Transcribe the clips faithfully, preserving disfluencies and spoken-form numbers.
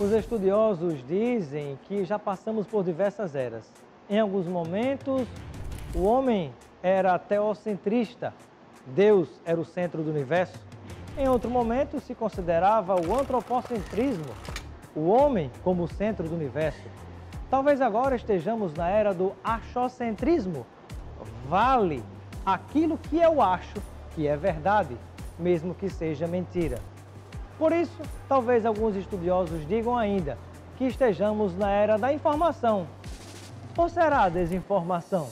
Os estudiosos dizem que já passamos por diversas eras. Em alguns momentos, o homem era teocentrista, Deus era o centro do universo. Em outro momento, se considerava o antropocentrismo, o homem como o centro do universo. Talvez agora estejamos na era do achocentrismo. Vale aquilo que eu acho que é verdade, mesmo que seja mentira. Por isso, talvez alguns estudiosos digam ainda que estejamos na era da informação. Ou será a desinformação?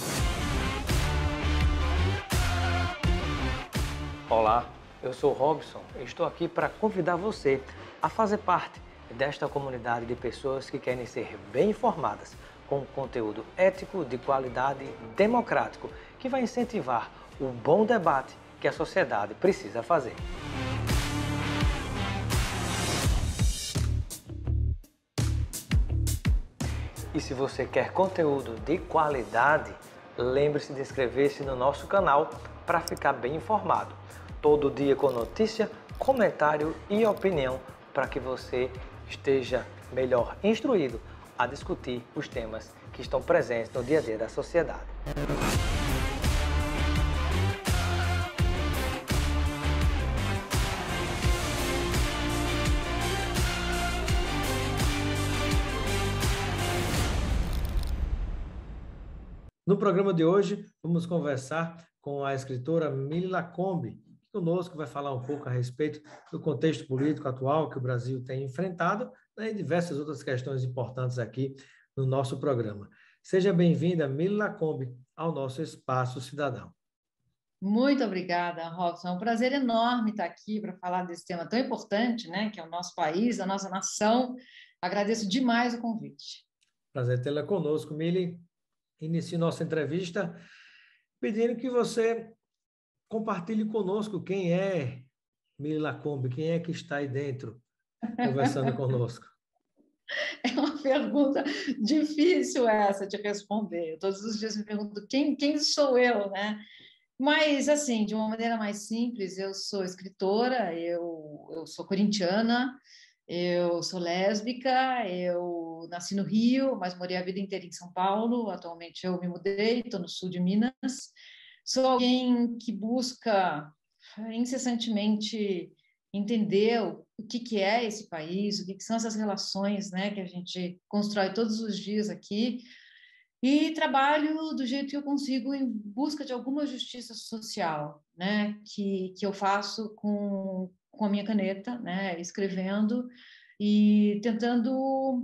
Olá, eu sou Robson e estou aqui para convidar você a fazer parte desta comunidade de pessoas que querem ser bem informadas, com conteúdo ético, de qualidade, democrático, que vai incentivar o bom debate que a sociedade precisa fazer. E se você quer conteúdo de qualidade, lembre-se de inscrever-se no nosso canal para ficar bem informado. Todo dia com notícia, comentário e opinião para que você esteja melhor instruído a discutir os temas que estão presentes no dia a dia da sociedade. No programa de hoje, vamos conversar com a escritora Mili Lacombe, que conosco vai falar um pouco a respeito do contexto político atual que o Brasil tem enfrentado, né, e diversas outras questões importantes aqui no nosso programa. Seja bem-vinda, Mili Lacombe, ao nosso Espaço Cidadão. Muito obrigada, Robson. É um prazer enorme estar aqui para falar desse tema tão importante, né, que é o nosso país, a nossa nação. Agradeço demais o convite. Prazer tê-la conosco, Mili. Inicie nossa entrevista pedindo que você compartilhe conosco quem é Mili Lacombe, quem é que está aí dentro conversando conosco. É uma pergunta difícil essa de responder. Todos os dias me pergunto quem, quem sou eu, né? Mas, assim, de uma maneira mais simples, eu sou escritora, eu, eu sou corintiana, eu sou lésbica, eu nasci no Rio, mas morei a vida inteira em São Paulo. Atualmente eu me mudei, estou no sul de Minas. Sou alguém que busca incessantemente entender o que, que é esse país, o que, que são essas relações, né, que a gente constrói todos os dias aqui, e trabalho do jeito que eu consigo em busca de alguma justiça social, né, que, que eu faço com, com a minha caneta, né, escrevendo e tentando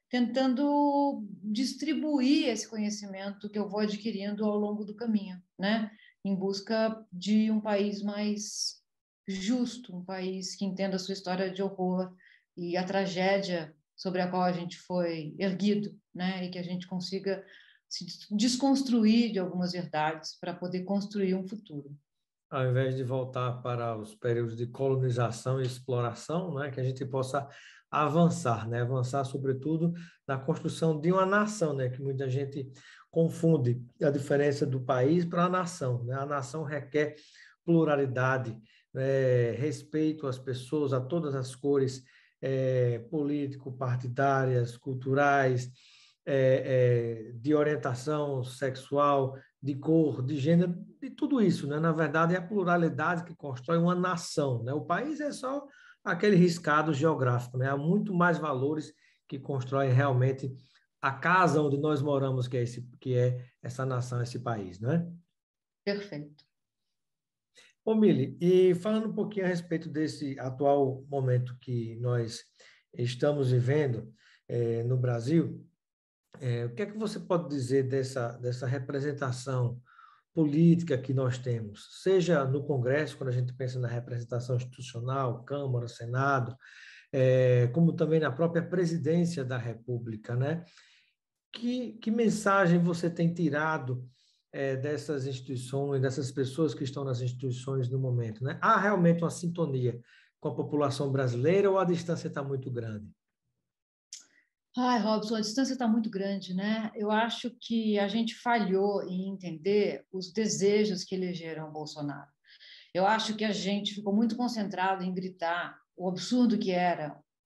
tentando distribuir esse conhecimento que eu vou adquirindo ao longo do caminho, né, em busca de um país mais justo, um país que entenda a sua história de horror e a tragédia sobre a qual a gente foi erguido, né, e que a gente consiga se desconstruir de algumas verdades para poder construir um futuro. Ao invés de voltar para os períodos de colonização e exploração, né, que a gente possa avançar, né, avançar sobretudo na construção de uma nação, né, que muita gente confunde a diferença do país para a nação, né? A nação requer pluralidade, né, respeito às pessoas, a todas as cores, é, político, partidárias, culturais, é, é, de orientação sexual, de cor, de gênero, de tudo isso, né? Na verdade, é a pluralidade que constrói uma nação, né? O país é só aquele riscado geográfico, né? Há muito mais valores que constroem realmente a casa onde nós moramos, que é, esse, que é essa nação, esse país, né? Perfeito. Ô, Mili, e falando um pouquinho a respeito desse atual momento que nós estamos vivendo eh, no Brasil, eh, o que é que você pode dizer dessa, dessa representação política que nós temos, seja no Congresso, quando a gente pensa na representação institucional, Câmara, Senado, é, como também na própria presidência da República, né? Que, que mensagem você tem tirado é, dessas instituições, dessas pessoas que estão nas instituições no momento, né? Há realmente uma sintonia com a população brasileira ou a distância está muito grande? Ai, Robson, a distância está muito grande, né? Eu acho que a gente falhou em entender os desejos que elegeram o Bolsonaro. Eu acho que a gente ficou muito concentrado em gritar o absurdo que era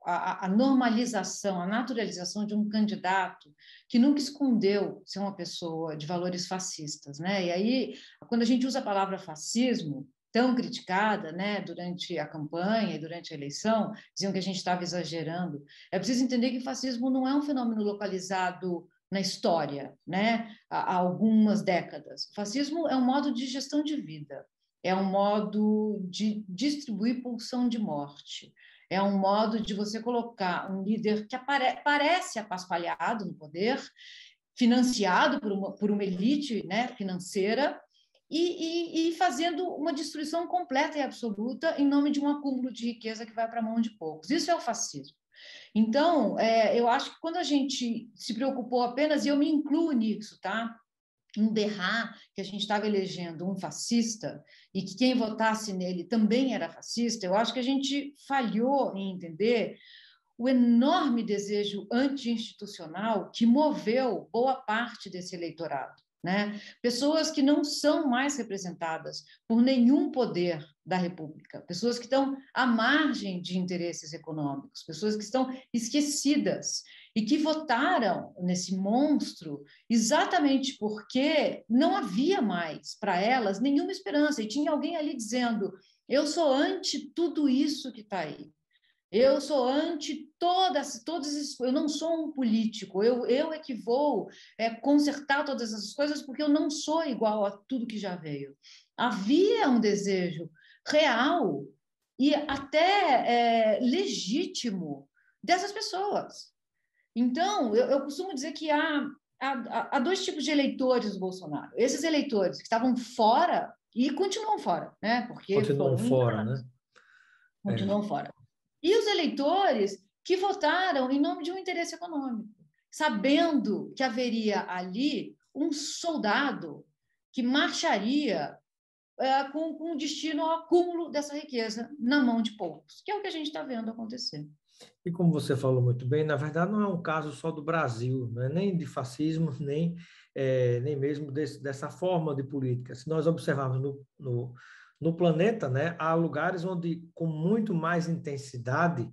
a, a normalização, a naturalização de um candidato que nunca escondeu ser uma pessoa de valores fascistas, né? E aí, quando a gente usa a palavra fascismo, tão criticada, né, durante a campanha e durante a eleição, diziam que a gente estava exagerando. É preciso entender que o fascismo não é um fenômeno localizado na história, né, há, há algumas décadas. O fascismo é um modo de gestão de vida, é um modo de distribuir pulsão de morte, é um modo de você colocar um líder que apare- parece apaspalhado no poder, financiado por uma, por uma elite, né, financeira, e, e, e fazendo uma destruição completa e absoluta em nome de um acúmulo de riqueza que vai para a mão de poucos. Isso é o fascismo. Então, é, eu acho que quando a gente se preocupou apenas, e eu me incluo nisso, tá? Em berrar que a gente estava elegendo um fascista e que quem votasse nele também era fascista, eu acho que a gente falhou em entender o enorme desejo anti-institucional que moveu boa parte desse eleitorado, né? Pessoas que não são mais representadas por nenhum poder da República, pessoas que estão à margem de interesses econômicos, pessoas que estão esquecidas e que votaram nesse monstro exatamente porque não havia mais para elas nenhuma esperança, e tinha alguém ali dizendo: eu sou anti tudo isso que está aí. Eu sou anti todas, todas essas coisas. Eu não sou um político. Eu, eu é que vou é, consertar todas essas coisas porque eu não sou igual a tudo que já veio. Havia um desejo real e até é, legítimo dessas pessoas. Então, eu, eu costumo dizer que há, há, há dois tipos de eleitores do Bolsonaro. Esses eleitores que estavam fora e continuam fora, né? Porque Continuam foram fora, enganados, né? É. continuam fora. E os eleitores que votaram em nome de um interesse econômico, sabendo que haveria ali um soldado que marcharia é, com, com destino ao acúmulo dessa riqueza na mão de poucos, que é o que a gente está vendo acontecer. E como você falou muito bem, na verdade não é um caso só do Brasil, não é nem de fascismo, nem, é, nem mesmo desse, dessa forma de política. Se nós observarmos no, no, no planeta, né, há lugares onde, com muito mais intensidade,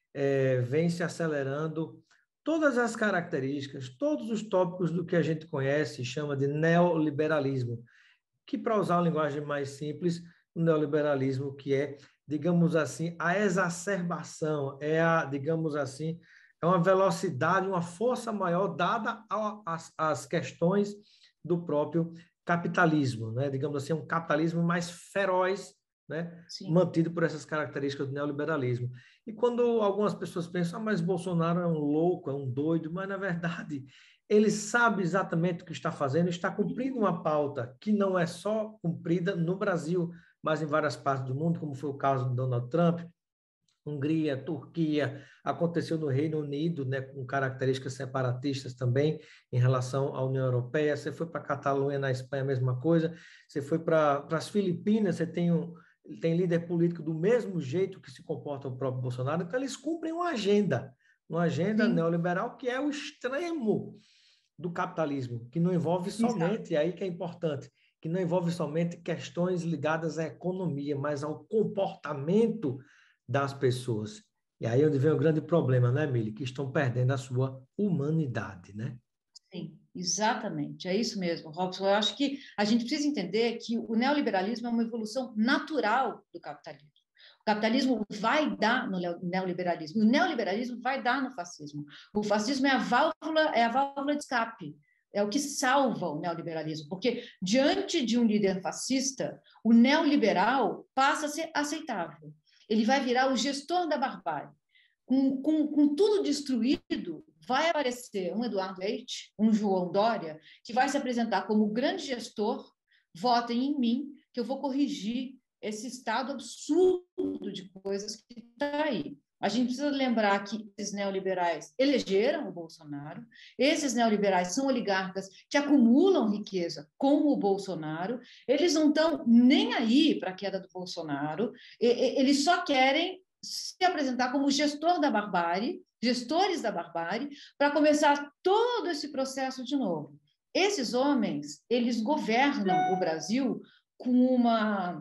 é, vem se acelerando todas as características, todos os tópicos do que a gente conhece e chama de neoliberalismo, que, para usar uma linguagem mais simples, o neoliberalismo, que é, digamos assim, a exacerbação, é a, digamos assim, é uma velocidade, uma força maior dada às, às questões do próprio capitalismo, né? Digamos assim, um capitalismo mais feroz, né? Sim. Mantido por essas características do neoliberalismo. E quando algumas pessoas pensam, ah, mas Bolsonaro é um louco, é um doido, mas na verdade ele sabe exatamente o que está fazendo, está cumprindo uma pauta que não é só cumprida no Brasil, mas em várias partes do mundo, como foi o caso do Donald Trump, Hungria, Turquia, aconteceu no Reino Unido, né, com características separatistas também em relação à União Europeia. Você foi para a Catalunha, na Espanha, a mesma coisa. Você foi para as Filipinas, você tem um, tem líder político do mesmo jeito que se comporta o próprio Bolsonaro. Então, eles cumprem uma agenda, uma agenda Sim. neoliberal que é o extremo do capitalismo, que não envolve Exato. somente, e aí que é importante, que não envolve somente questões ligadas à economia, mas ao comportamento das pessoas. E aí é onde vem o grande problema, né, Mili? Que estão perdendo a sua humanidade, né? Sim, exatamente, é isso mesmo, Robson. Eu acho que a gente precisa entender que o neoliberalismo é uma evolução natural do capitalismo. O capitalismo vai dar no neoliberalismo, e o neoliberalismo vai dar no fascismo. O fascismo é a válvula, é a válvula de escape, é o que salva o neoliberalismo, porque diante de um líder fascista, o neoliberal passa a ser aceitável. Ele vai virar o gestor da barbárie. Com, com, com tudo destruído, vai aparecer um Eduardo Leite, um João Dória, que vai se apresentar como grande gestor, votem em mim, que eu vou corrigir esse estado absurdo de coisas que está aí. A gente precisa lembrar que esses neoliberais elegeram o Bolsonaro, esses neoliberais são oligarcas que acumulam riqueza com o Bolsonaro, eles não estão nem aí para a queda do Bolsonaro, eles só querem se apresentar como gestor da barbárie, gestores da barbárie, para começar todo esse processo de novo. Esses homens, eles governam o Brasil com uma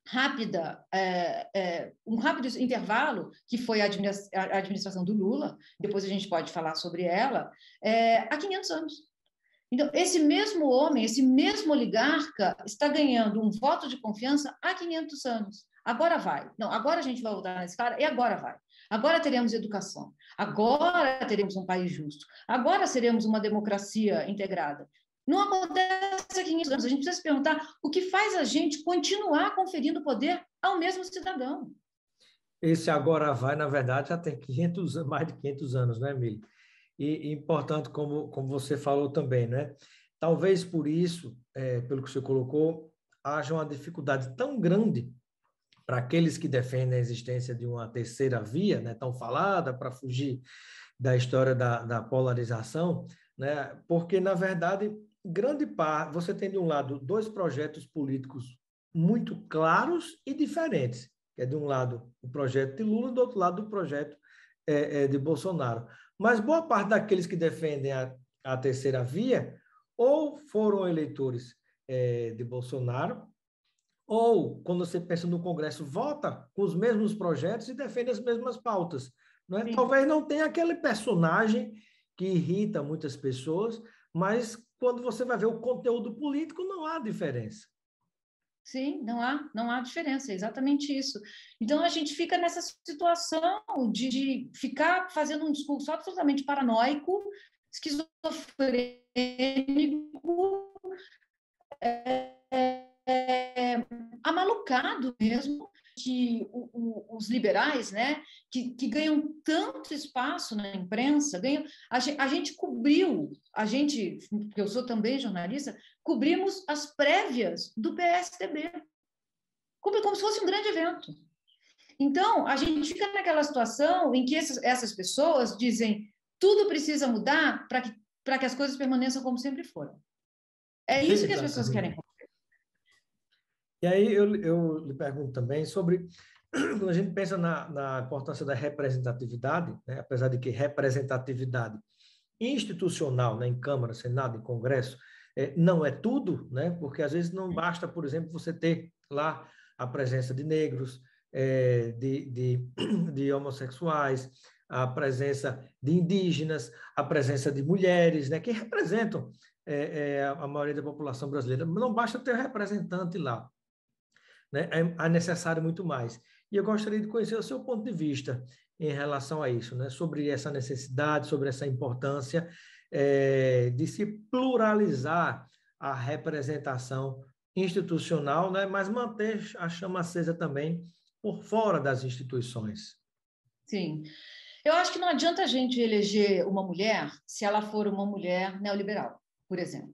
rápida, é, é, um rápido intervalo, que foi a administração do Lula, depois a gente pode falar sobre ela, é, há quinhentos anos. Então, esse mesmo homem, esse mesmo oligarca está ganhando um voto de confiança há quinhentos anos. Agora vai. Não, agora a gente vai voltar nesse cara e agora vai. Agora teremos educação. Agora teremos um país justo. Agora seremos uma democracia integrada. Não acontece há quinhentos anos. A gente precisa se perguntar o que faz a gente continuar conferindo poder ao mesmo cidadão. Esse agora vai, na verdade, já tem quinhentos, mais de quinhentos anos, né, Emília? E, e importante, como, como você falou também, né? Talvez por isso, é, pelo que você colocou, haja uma dificuldade tão grande para aqueles que defendem a existência de uma terceira via, né, tão falada, para fugir da história da, da polarização, né? Porque, na verdade, grande parte, você tem de um lado dois projetos políticos muito claros e diferentes, que é de um lado o projeto de Lula, do outro lado o projeto é, é, de Bolsonaro. Mas boa parte daqueles que defendem a, a terceira via ou foram eleitores é, de Bolsonaro, ou, quando você pensa no Congresso, vota com os mesmos projetos e defende as mesmas pautas. Não é? Talvez não tenha aquele personagem que irrita muitas pessoas, mas quando você vai ver o conteúdo político, não há diferença. Sim, não há, não há diferença, é exatamente isso. Então, a gente fica nessa situação de, de ficar fazendo um discurso absolutamente paranoico, esquizofrênico, é, é, amalucado mesmo, que o, o, os liberais, né, que, que ganham tanto espaço na imprensa, ganham, a, gente, a gente cobriu, a gente, porque eu sou também jornalista, cobrimos as prévias do P S D B, como, como se fosse um grande evento. Então, a gente fica naquela situação em que essas, essas pessoas dizem tudo precisa mudar para que, para que as coisas permaneçam como sempre foram. É isso que as pessoas querem. E aí eu, eu lhe pergunto também sobre, quando a gente pensa na, na importância da representatividade, né, apesar de que representatividade institucional, né, em Câmara, Senado, em Congresso, é, não é tudo, né, porque às vezes não basta, por exemplo, você ter lá a presença de negros, é, de, de, de homossexuais, a presença de indígenas, a presença de mulheres, né, que representam é, é, a maioria da população brasileira. Não basta ter representante lá. Né? É, é necessário muito mais. E eu gostaria de conhecer o seu ponto de vista em relação a isso, né? Sobre essa necessidade, sobre essa importância é, de se pluralizar a representação institucional, né? Mas manter a chama acesa também por fora das instituições. Sim. Eu acho que não adianta a gente eleger uma mulher se ela for uma mulher neoliberal, por exemplo,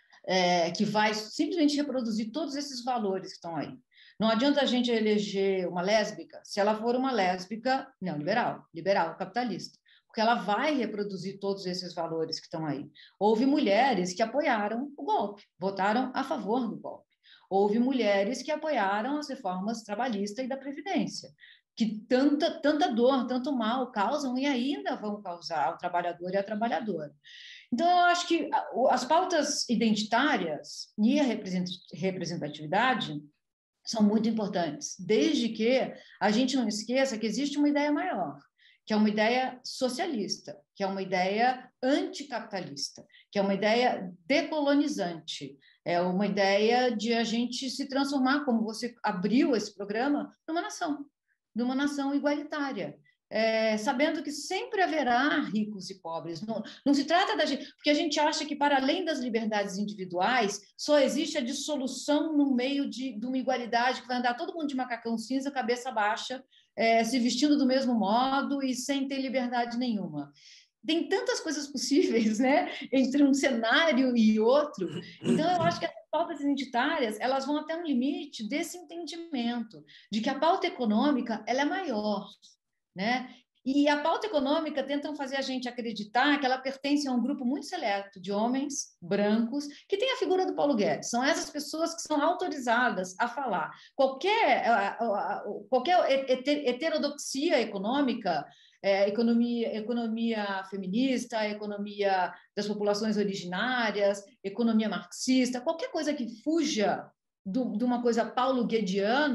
é, que vai simplesmente reproduzir todos esses valores que estão aí. Não adianta a gente eleger uma lésbica se ela for uma lésbica neoliberal, liberal, capitalista, porque ela vai reproduzir todos esses valores que estão aí. Houve mulheres que apoiaram o golpe, votaram a favor do golpe. Houve mulheres que apoiaram as reformas trabalhistas e da Previdência, que tanta, tanta dor, tanto mal causam e ainda vão causar ao trabalhador e à trabalhadora. Então, eu acho que as pautas identitárias e a representatividade são muito importantes, desde que a gente não esqueça que existe uma ideia maior, que é uma ideia socialista, que é uma ideia anticapitalista, que é uma ideia decolonizante, é uma ideia de a gente se transformar, como você abriu esse programa, numa nação, numa nação igualitária. É, sabendo que sempre haverá ricos e pobres. Não, não se trata da gente... Porque a gente acha que, para além das liberdades individuais, só existe a dissolução no meio de, de uma igualdade que vai andar todo mundo de macacão cinza, cabeça baixa, é, se vestindo do mesmo modo e sem ter liberdade nenhuma. Tem tantas coisas possíveis, né, entre um cenário e outro. Então, eu acho que essas pautas identitárias, elas vão até um limite desse entendimento, de que a pauta econômica ela é maior, né? E a pauta econômica tentam fazer a gente acreditar que ela pertence a um grupo muito seleto de homens brancos que tem a figura do Paulo Guedes. São essas pessoas que são autorizadas a falar. Qualquer, qualquer heterodoxia econômica, é, economia, economia feminista, economia das populações originárias, economia marxista, qualquer coisa que fuja do, de uma coisa paulo-guediana,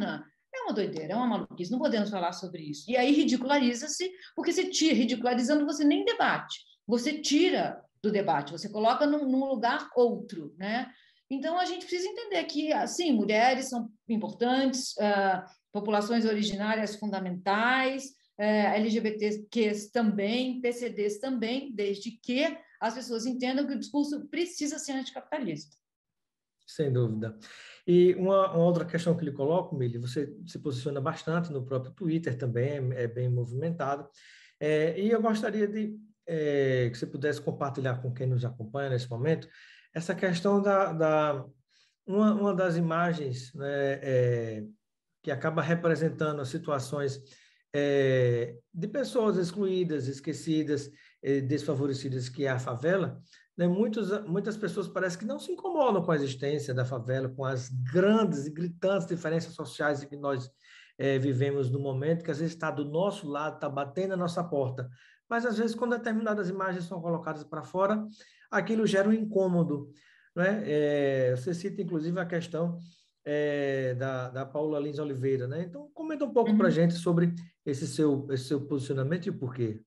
É uma doideira, é uma maluquice, não podemos falar sobre isso. E aí ridiculariza-se, porque você tira, ridicularizando, você nem debate, você tira do debate, você coloca num, num lugar outro, né? Então, a gente precisa entender que, assim, mulheres são importantes, uh, populações originárias fundamentais, uh, L G B T Qs também, P C Ds também, desde que as pessoas entendam que o discurso precisa ser anticapitalista. Sem dúvida. E uma, uma outra questão que lhe coloco, Mili, você se posiciona bastante no próprio Twitter também, é, é bem movimentado, é, e eu gostaria de é, que você pudesse compartilhar com quem nos acompanha nesse momento essa questão da, da uma, uma das imagens, né, é, que acaba representando as situações é, de pessoas excluídas, esquecidas, é, desfavorecidas, que é a favela, né? Muitos, muitas pessoas parecem que não se incomodam com a existência da favela, com as grandes e gritantes diferenças sociais que nós é, vivemos no momento, que às vezes está do nosso lado, está batendo na nossa porta. Mas, às vezes, quando determinadas imagens são colocadas para fora, aquilo gera um incômodo, né? É, você cita, inclusive, a questão é, da, da Paula Lins Oliveira, né? Então, comenta um pouco para a Uhum. gente sobre esse seu, esse seu posicionamento e por quê.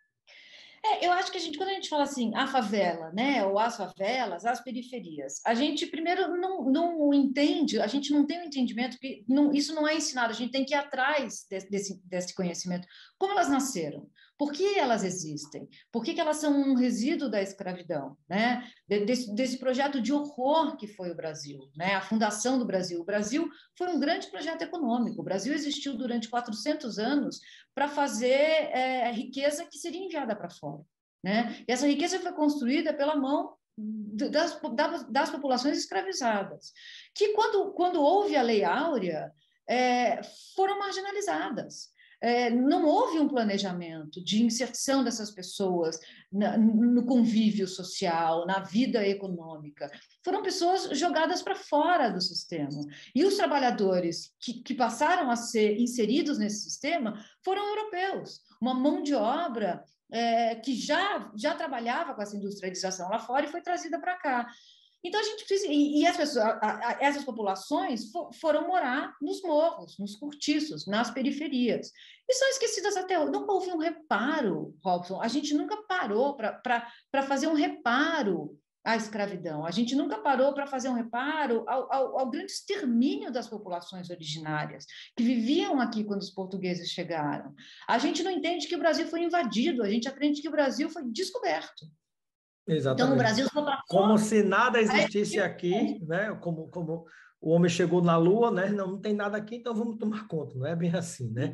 É, eu acho que a gente, quando a gente fala assim, a favela, né, ou as favelas, as periferias, a gente primeiro não, não entende, a gente não tem o um entendimento que não, isso não é ensinado, a gente tem que ir atrás desse, desse, desse conhecimento. Como elas nasceram? Por que elas existem? Por que, que elas são um resíduo da escravidão, né? Desse, desse projeto de horror que foi o Brasil, né? A fundação do Brasil. O Brasil foi um grande projeto econômico. O Brasil existiu durante quatrocentos anos para fazer é, riqueza que seria enviada para fora, né? E essa riqueza foi construída pela mão das, das populações escravizadas, que quando, quando houve a Lei Áurea, é, foram marginalizadas. É, não houve um planejamento de inserção dessas pessoas na, no convívio social, na vida econômica. Foram pessoas jogadas para fora do sistema. E os trabalhadores que, que passaram a ser inseridos nesse sistema foram europeus, uma mão de obra é, que já, já trabalhava com essa industrialização lá fora e foi trazida para cá. Então, a gente precisa. E, e as pessoas, a, a, essas populações for, foram morar nos morros, nos cortiços, nas periferias. E são esquecidas até hoje. Nunca houve um reparo, Robson. A gente nunca parou para fazer um reparo à escravidão. A gente nunca parou para fazer um reparo ao, ao, ao grande extermínio das populações originárias, que viviam aqui quando os portugueses chegaram. A gente não entende que o Brasil foi invadido, a gente acredita que o Brasil foi descoberto. Exatamente. Então, o Brasil só passou... Como se nada existisse aqui, né? Como, como o homem chegou na Lua, né? Não, não tem nada aqui, então vamos tomar conta. Não é bem assim, né?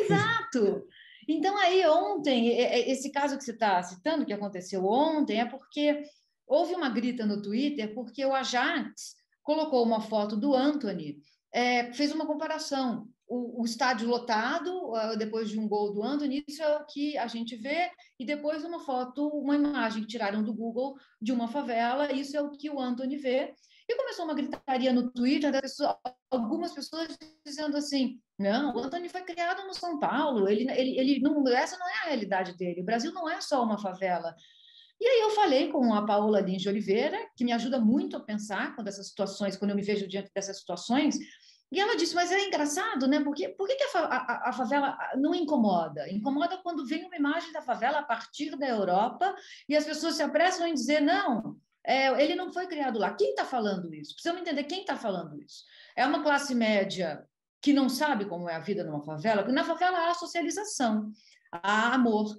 Exato! Então, aí, ontem, esse caso que você está citando, que aconteceu ontem, é porque houve uma grita no Twitter, porque o Ajax colocou uma foto do Antony, é, fez uma comparação. O, o estádio lotado, uh, depois de um gol do Antony, isso é o que a gente vê, e depois uma foto, uma imagem que tiraram do Google de uma favela, isso é o que o Antony vê. E começou uma gritaria no Twitter, das pessoas, algumas pessoas dizendo assim, não, o Antony foi criado no São Paulo, ele, ele, ele não, essa não é a realidade dele, o Brasil não é só uma favela. E aí eu falei com a Paola Lins de Oliveira, que me ajuda muito a pensar quando essas situações, quando eu me vejo diante dessas situações, e ela disse, mas é engraçado, né? Porque, por que, que a, a, a favela não incomoda? Incomoda quando vem uma imagem da favela a partir da Europa e as pessoas se apressam em dizer, não, é, ele não foi criado lá. Quem está falando isso? Precisamos entender quem está falando isso. É uma classe média que não sabe como é a vida numa favela, porque na favela há socialização, há amor,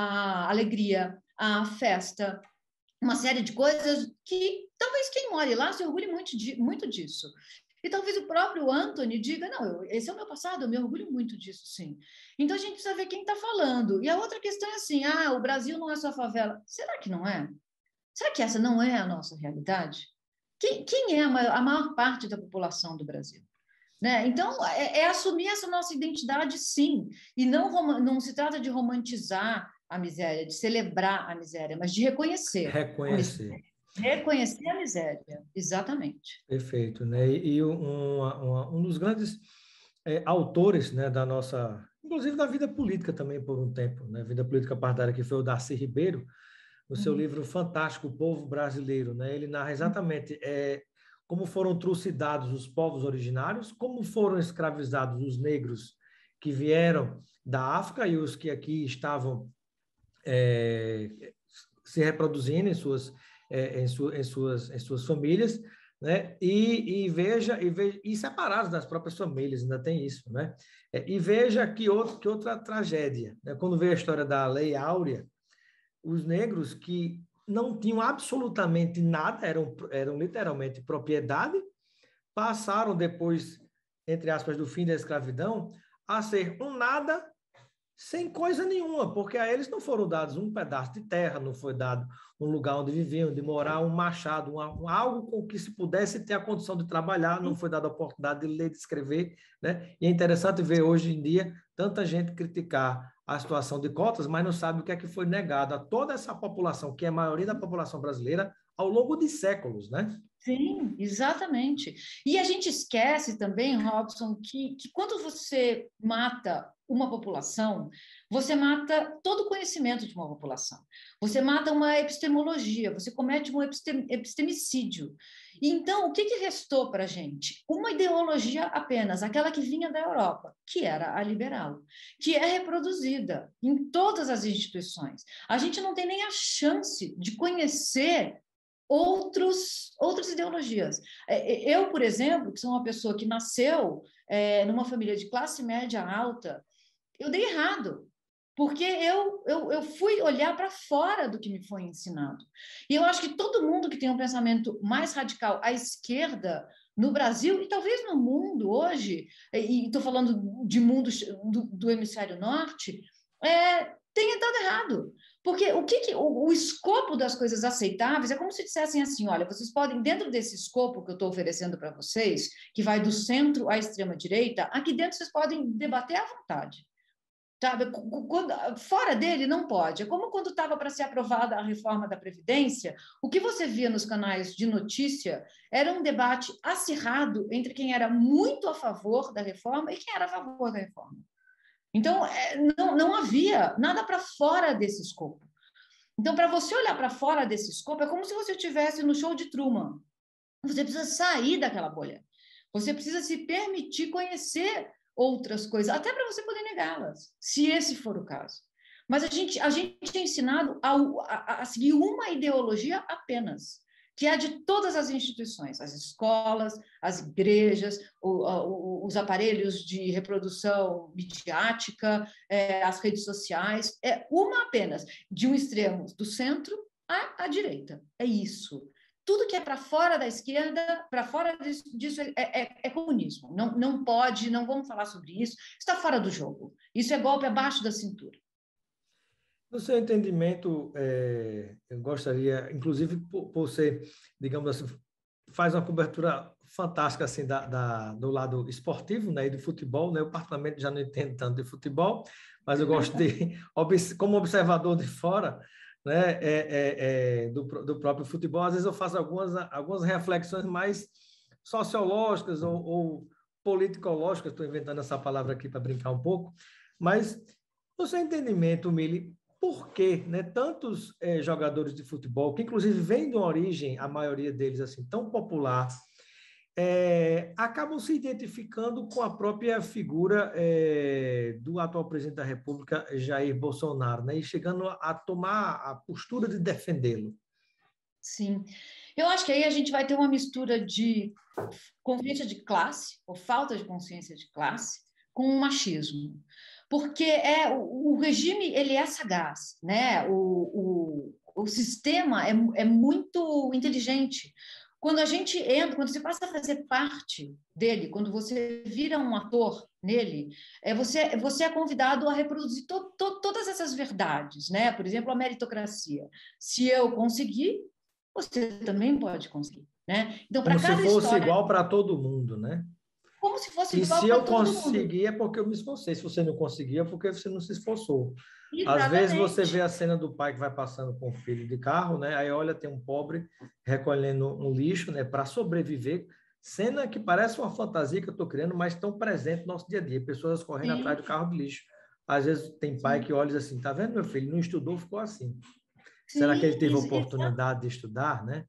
há alegria, há festa, uma série de coisas que talvez quem more lá se orgulhe muito, de, muito disso. E talvez o próprio Antony diga, não, eu, esse é o meu passado, eu me orgulho muito disso, sim. Então, a gente precisa ver quem está falando. E a outra questão é assim, ah, o Brasil não é só favela. Será que não é? Será que essa não é a nossa realidade? Quem, quem é a maior, a maior parte da população do Brasil? Né? Então, é, é assumir essa nossa identidade, sim. E não, não se trata de romantizar a miséria, de celebrar a miséria, mas de reconhecer. Reconhecer. Reconhecer a miséria, exatamente. Perfeito, né? E, e um, um, um dos grandes é, autores, né, da nossa, inclusive da vida política também por um tempo, né? Vida política partidária, que foi o Darcy Ribeiro, no seu uhum. livro fantástico, O Povo Brasileiro, né? Ele narra exatamente é, como foram trucidados os povos originários, como foram escravizados os negros que vieram da África e os que aqui estavam é, se reproduzindo em suas, é, em, su, em, suas, em suas famílias, né? E, e veja, e veja, e separados das próprias famílias, ainda tem isso, né? É, e veja que, outro, que outra tragédia, né? Quando vê a história da Lei Áurea, os negros que não tinham absolutamente nada, eram, eram literalmente propriedade, passaram depois, entre aspas, do fim da escravidão, a ser um nada sem coisa nenhuma, porque a eles não foram dados um pedaço de terra, não foi dado um lugar onde viviam, de morar, um machado, um, algo com que se pudesse ter a condição de trabalhar, não foi dada a oportunidade de ler, de escrever, né? E é interessante ver hoje em dia tanta gente criticar a situação de cotas, mas não sabe o que é que foi negado a toda essa população, que é a maioria da população brasileira, ao longo de séculos, né? Sim, exatamente. E a gente esquece também, Robson, que, que quando você mata uma população, você mata todo o conhecimento de uma população. Você mata uma epistemologia, você comete um epistem, epistemicídio. E então, o que, que restou para a gente? Uma ideologia apenas, aquela que vinha da Europa, que era a liberal, que é reproduzida em todas as instituições. A gente não tem nem a chance de conhecer outros, outras ideologias. Eu, por exemplo, que sou uma pessoa que nasceu é, numa família de classe média alta, eu dei errado, porque eu, eu, eu fui olhar para fora do que me foi ensinado. E eu acho que todo mundo que tem um pensamento mais radical à esquerda, no Brasil e talvez no mundo hoje, e estou falando de mundo do, do hemisfério norte, é, tenha dado errado. Porque o, que, que o, o escopo das coisas aceitáveis é como se dissessem assim, olha, vocês podem, dentro desse escopo que eu estou oferecendo para vocês, que vai do centro à extrema-direita, aqui dentro vocês podem debater à vontade. Sabe? Quando, fora dele, não pode. É como quando estava para ser aprovada a reforma da Previdência, o que você via nos canais de notícia era um debate acirrado entre quem era muito a favor da reforma e quem era a favor da reforma. Então, não, não havia nada para fora desse escopo. Então, para você olhar para fora desse escopo, é como se você estivesse no show de Truman. Você precisa sair daquela bolha. Você precisa se permitir conhecer outras coisas, até para você poder negá-las, se esse for o caso. Mas a gente, a gente é ensinado a, a, a seguir uma ideologia apenas, que é a de todas as instituições, as escolas, as igrejas, o, o, os aparelhos de reprodução midiática, é, as redes sociais, é uma apenas, de um extremo do centro à, à direita. É isso. Tudo que é para fora da esquerda, para fora disso, é, é, é comunismo. Não, não pode, não vamos falar sobre isso, está fora do jogo. Isso é golpe abaixo da cintura. No seu entendimento, é, eu gostaria, inclusive, por, por ser, digamos assim, faz uma cobertura fantástica assim da, da, do lado esportivo, né, e do futebol, né? Eu particularmente já não entendo tanto de futebol, mas eu gosto de, como observador de fora, né, é, é, é, do, do próprio futebol, às vezes eu faço algumas, algumas reflexões mais sociológicas ou, ou politicológicas, estou inventando essa palavra aqui para brincar um pouco, mas no seu entendimento, Mili, por que, né, tantos eh, jogadores de futebol, que inclusive vêm de uma origem, a maioria deles assim, tão popular, é, acabam se identificando com a própria figura é, do atual presidente da República, Jair Bolsonaro, né, e chegando a tomar a postura de defendê-lo? Sim, eu acho que aí a gente vai ter uma mistura de consciência de classe, ou falta de consciência de classe, com o machismo. Porque é, o, o regime ele é sagaz, né? o, o, o sistema é, é muito inteligente. Quando a gente entra, quando você passa a fazer parte dele, quando você vira um ator nele, é, você, você é convidado a reproduzir to, to, todas essas verdades, né? Por exemplo, a meritocracia. Se eu conseguir, você também pode conseguir, né? Então, para Como se cada fosse história, igual para todo mundo, né? como se fosse E igual se para eu todo mundo. conseguir é porque eu me esforcei. Se você não conseguir é porque você não se esforçou. Às vezes você vê Exatamente. a cena do pai que vai passando com o filho de carro, né? Aí olha, tem um pobre recolhendo um lixo, né, para sobreviver. Cena que parece uma fantasia que eu estou criando, mas tão presente no nosso dia a dia. Pessoas correndo Sim, atrás do carro de lixo. Às vezes tem pai sim, que olha e diz assim, tá vendo, meu filho? Não estudou, ficou assim. Será que ele sim, teve a ex- exa- oportunidade de estudar, né?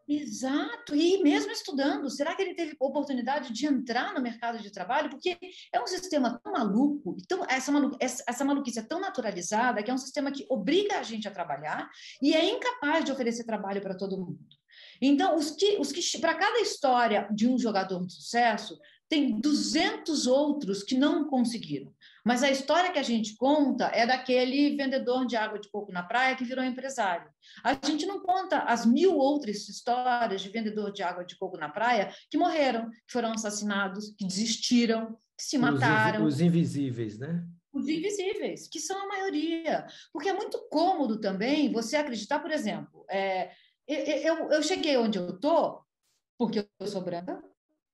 Exato, e mesmo estudando, será que ele teve oportunidade de entrar no mercado de trabalho? Porque é um sistema tão maluco, tão, essa, malu, essa, essa maluquice é tão naturalizada que é um sistema que obriga a gente a trabalhar e é incapaz de oferecer trabalho para todo mundo. Então, os que, os que para cada história de um jogador de sucesso, tem duzentos outros que não conseguiram. Mas a história que a gente conta é daquele vendedor de água de coco na praia que virou empresário. A gente não conta as mil outras histórias de vendedor de água de coco na praia que morreram, que foram assassinados, que desistiram, que se Os, invi mataram. os invisíveis, né? Os invisíveis, que são a maioria. Porque é muito cômodo também você acreditar, por exemplo, é, eu, eu cheguei onde eu estou porque eu sou branca,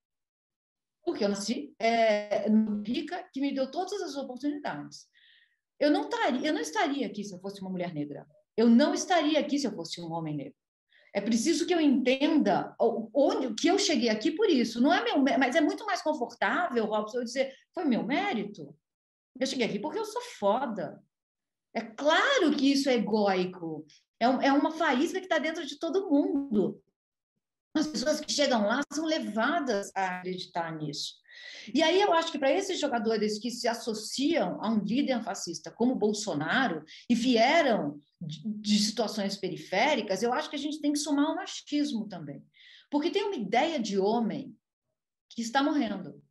porque eu nasci é, rica, que me deu todas as oportunidades. Eu não, taria, eu não estaria aqui se eu fosse uma mulher negra. Eu não estaria aqui se eu fosse um homem negro. É preciso que eu entenda onde que eu cheguei aqui por isso. Não é meu, mas é muito mais confortável, Robson, eu dizer, foi meu mérito. Eu cheguei aqui porque eu sou foda. É claro que isso é egóico. É, um, é uma faísca que está dentro de todo mundo. As pessoas que chegam lá são levadas a acreditar nisso. E aí eu acho que para esses jogadores que se associam a um líder fascista como Bolsonaro e vieram de, de situações periféricas, eu acho que a gente tem que somar o machismo também. Porque tem uma ideia de homem que está morrendo.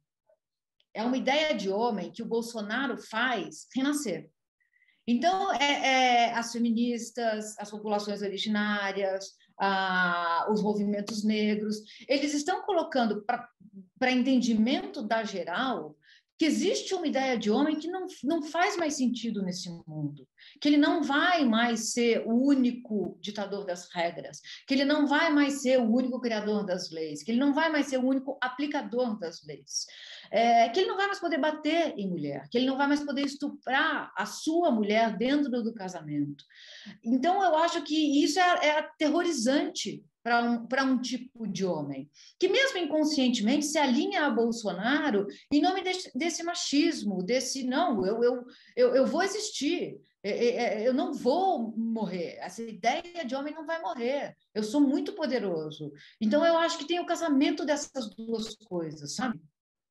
É uma ideia de homem que o Bolsonaro faz renascer. Então, é, é, as feministas, as populações originárias, ah, os movimentos negros, eles estão colocando para entendimento da geral que existe uma ideia de homem que não, não faz mais sentido nesse mundo, que ele não vai mais ser o único ditador das regras, que ele não vai mais ser o único criador das leis, que ele não vai mais ser o único aplicador das leis, é, que ele não vai mais poder bater em mulher, que ele não vai mais poder estuprar a sua mulher dentro do casamento. Então, eu acho que isso é, é aterrorizante para um, para um tipo de homem, que mesmo inconscientemente se alinha a Bolsonaro em nome desse, desse machismo, desse, não, eu, eu, eu, eu vou existir, eu não vou morrer, essa ideia de homem não vai morrer, eu sou muito poderoso. Então, eu acho que tem o casamento dessas duas coisas, sabe?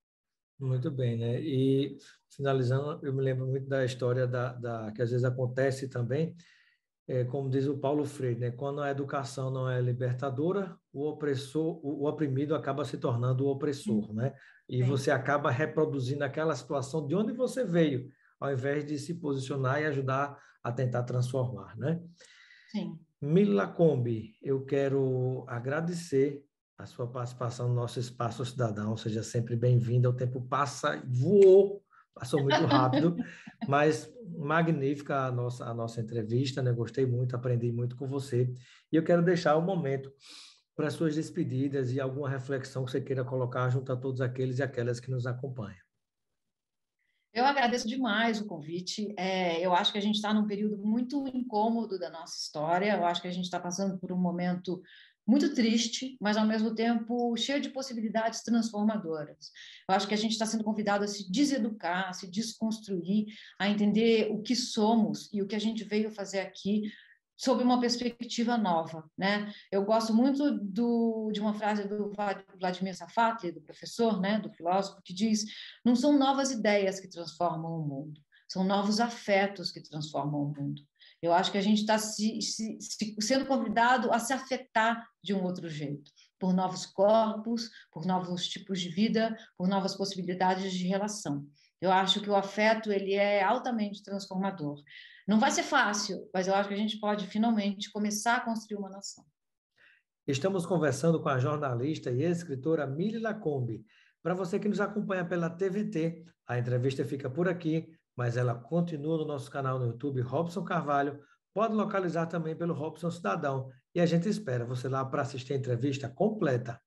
Muito bem, né? E, finalizando, eu me lembro muito da história da, da que às vezes acontece também, é, como diz o Paulo Freire, né? Quando a educação não é libertadora, o opressor, o, o oprimido acaba se tornando o opressor, né? E Sim. você acaba reproduzindo aquela situação de onde você veio, ao invés de se posicionar e ajudar a tentar transformar, né? Sim. Mili Lacombe, eu quero agradecer a sua participação no nosso Espaço Cidadão, seja sempre bem-vinda. O tempo passa, voou, passou muito rápido, mas magnífica a nossa, a nossa entrevista, né? Gostei muito, aprendi muito com você. E eu quero deixar o momento para suas despedidas e alguma reflexão que você queira colocar junto a todos aqueles e aquelas que nos acompanham. Eu agradeço demais o convite. É, eu acho que a gente está num período muito incômodo da nossa história. Eu acho que a gente está passando por um momento muito triste, mas ao mesmo tempo cheio de possibilidades transformadoras. Eu acho que a gente está sendo convidado a se deseducar, a se desconstruir, a entender o que somos e o que a gente veio fazer aqui sob uma perspectiva nova, né? Eu gosto muito do, de uma frase do Vladimir Safatli, do professor, né, do filósofo, que diz: não são novas ideias que transformam o mundo, são novos afetos que transformam o mundo. Eu acho que a gente está se, se, se, sendo convidado a se afetar de um outro jeito, por novos corpos, por novos tipos de vida, por novas possibilidades de relação. Eu acho que o afeto ele é altamente transformador. Não vai ser fácil, mas eu acho que a gente pode finalmente começar a construir uma nação. Estamos conversando com a jornalista e escritora Mili Lacombe. Para você que nos acompanha pela T V T, a entrevista fica por aqui, mas ela continua no nosso canal no YouTube, Robson Carvalho. Pode localizar também pelo Robson Cidadão. E a gente espera você lá para assistir a entrevista completa.